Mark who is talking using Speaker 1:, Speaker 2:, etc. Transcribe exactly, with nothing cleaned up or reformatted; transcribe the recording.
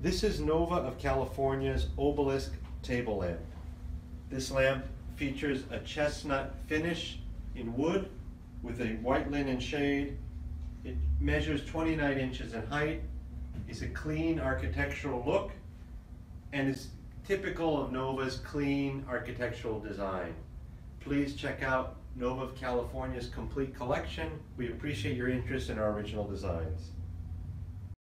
Speaker 1: This is Nova of California's Obelisk table lamp. This lamp features a chestnut finish in wood with a white linen shade. It measures twenty-nine inches in height, is a clean architectural look, and is typical of Nova's clean architectural design. Please check out Nova of California's complete collection. We appreciate your interest in our original designs.